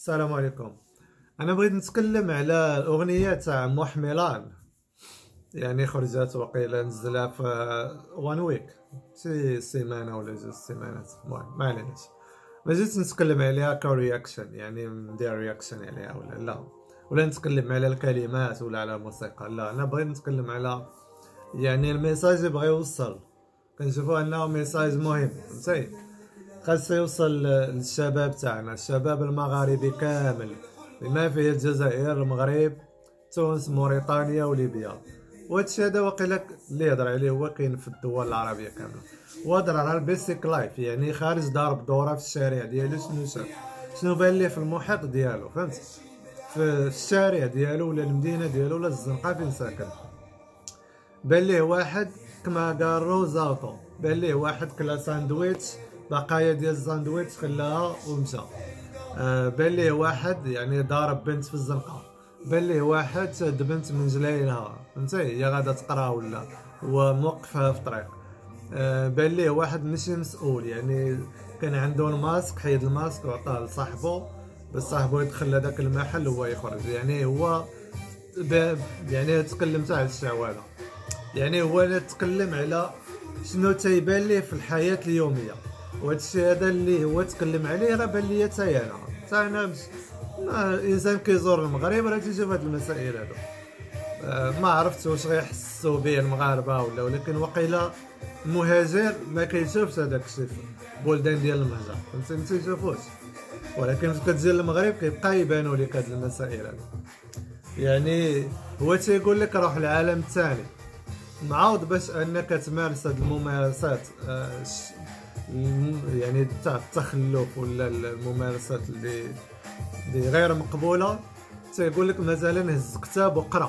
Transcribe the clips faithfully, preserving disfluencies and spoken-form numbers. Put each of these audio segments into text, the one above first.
السلام عليكم. انا بغيت نتكلم على الاغنيه تاع محملان. يعني خرجت وقيلا نزلها في وان ويك، شي سيمانه ولا جوج سيمانات، المهم ما عليناش. ما جيت نتكلم عليها كرياكشن، يعني ندير رياكشن عليها ولا لا، ولا نتكلم على الكلمات ولا على الموسيقى. لا، انا بغيت نتكلم على يعني الميساج اللي بغا يوصل. كنشوفوا انه ميساج مهم، فهمتي؟ خاص يوصل للشباب تاعنا، الشباب المغاربي كامل، بما فيه الجزائر، المغرب، تونس، موريتانيا وليبيا. وهادشي هذا واقيلا اللي يهضر عليه هو كاين في الدول العربيه كامله. وهضر على البيسيك لايف، يعني خارج ضارب دوره في الشارع ديالو، شنو شاف، شنو بان ليه في المحيط ديالو، فهمت؟ في الشارع ديالو ولا المدينه ديالو ولا الزنقه فين ساكن. بان ليه واحد كما قال روزاتو، بان ليه واحد كلا ساندويتش، بقايا ديال الساندويتش خلاها ومشى. آه بان ليه واحد يعني ضارب بنت في الزنقه، بان ليه واحد شاد بنت من جلايلها، فهمتي؟ هي غادا تقرا ولا هو موقفها في الطريق. آه بان ليه واحد ماشي مسؤول، يعني كان عنده الماسك، حيد الماسك وعطاه لصاحبو باش صاحبو يدخل لهداك المحل وهو يخرج. يعني هو يعني تكلمت على الشعوذه، يعني هو تكلم على شنو تيبان ليه في الحياه اليوميه. وهذا الشيء هذا اللي هو تكلم عليه راه بان ليا حتى انا حتى انا مش انسان كيزور المغرب راه تيشوف هاد المسائل هادو. آه ما عرفت واش غيحسوا به المغاربه ولا، ولكن وقيلا المهاجر ما كيشوفش هذاك الشيء في البلدان ديال المهجر، فهمتي؟ ما تيشوفوش، ولكن فاش كتجي للمغرب كيبقى يبانوا لك هاد المسائل هادو. يعني هو تيقول لك روح العالم الثاني، معاود باش انك تمارس هاد الممارسات، آه يعني تاع التخلف ولا الممارسات اللي اللي غير مقبوله. تيقول لك مثلا هز كتاب وقرا.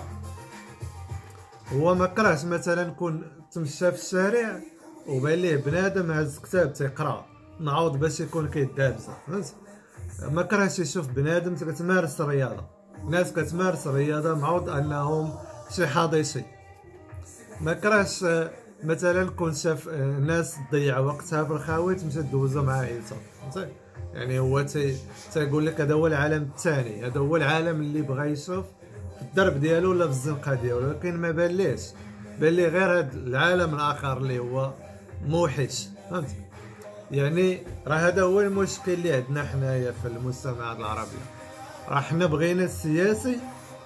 هو ما كرهش مثلا كون تمشى في الشارع وبان ليه بنادم هز كتاب تيقرا، نعوض باش يكون كيدابز، فهمت؟ ما كرهش يشوف بنادم كتمارس الرياضه، ناس كتمارس الرياضه معوض انهم شي حاضيشي. ما كرهش مثلا كون شاف ناس تضيع وقتها في الخاوي تمشي دوزو مع عائلتها، فهمتي؟ يعني هو تي تيقول لك هذا هو العالم الثاني، هذا هو العالم اللي بغى يشوف في الدرب ديالو ولا في الزنقه ديالو، ولكن ما بان ليش، بان ليه غير هذا العالم الاخر اللي هو موحش، فهمت؟ يعني راه هذا هو المشكل اللي عندنا حنايا في المجتمعات العربيه. راه حنا بغينا السياسي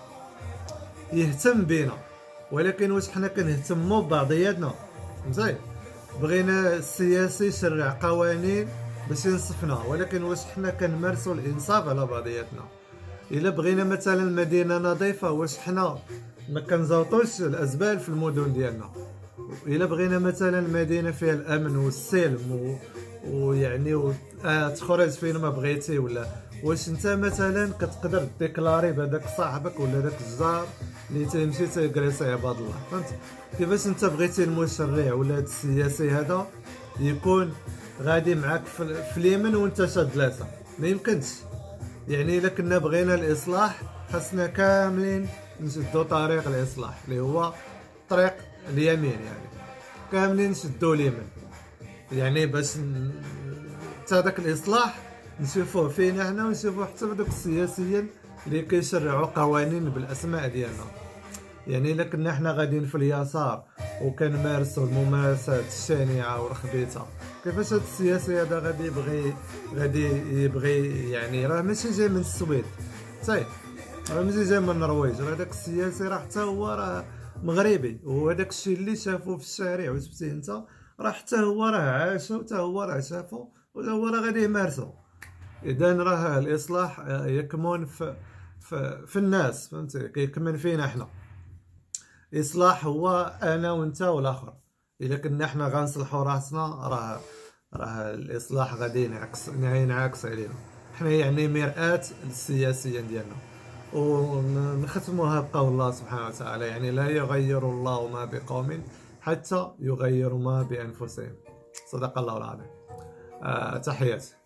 يهتم بينا، ولكن واش حنا كنهتموا ببعضياتنا؟ فهمتي؟ بغينا السياسي يشرع قوانين باش ينصفنا، ولكن واش حنا كنمارسوا الانصاف على بعضياتنا؟ الا بغينا مثلا مدينه نظيفه، واش حنا ما كنزوطوش الازبال في المدن ديالنا؟ الا بغينا مثلا مدينه فيها الامن والسلم و... ويعني و... آه تخرج فين ما بغيتي، ولا واش انت مثلا كتقدر ديكلاري بهذاك صاحبك ولا داك الجار اللي تيمشي تيكريسي عباد الله، فهمت؟ كيفاش انت بغيتي المشرع ولا هذا السياسي هذا يكون غادي معاك في, في اليمين وانت شاد لاسا؟ ما يمكنش. يعني الا كنا بغينا الاصلاح خاصنا كاملين نشدو طريق الاصلاح اللي هو طريق اليمين، يعني كاملين نشدو اليمين، يعني باش حتى داك الاصلاح نشوفوه فينا حنا ونشوفوه حتى بدوك السياسيين اللي كيشرعوا قوانين بالاسماء ديالنا. يعني الا كنا حنا غاديين في اليسار وكنمارسوا الممارسات الشنيعه والخبيثه، كيفاش هذا السياسي هذا غادي يبغي غادي يبغي يعني راه ماشي جاي من السويد، صاي راه ماشي جاي من النرويج، راه داك السياسي راه حتى هو راه مغربي، وهداك الشيء اللي شافوه في الشارع وشفتيه انت راه حتى هو راه عاشو، حتى هو راه شافو، وحتى هو راه غادي يمارسو. اذا راه الاصلاح يكمن في في, في الناس، فهمتي؟ كيكمن فينا حنا. الاصلاح هو انا وانت والاخر. اذا كنا حنا غنصلحوا راسنا راه راه الاصلاح غادي ينعكس ينعكس علينا حنا، يعني مرآة للسياسيين ديالنا. ونختموها بقول الله سبحانه وتعالى، يعني لا يغير الله ما بقوم حتى يغيروا ما بانفسهم. صدق الله العظيم. آه تحياتي.